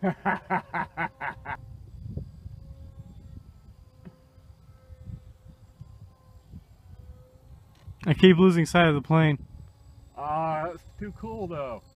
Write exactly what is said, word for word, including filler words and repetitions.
I keep losing sight of the plane. Ah, uh, it's too cool though.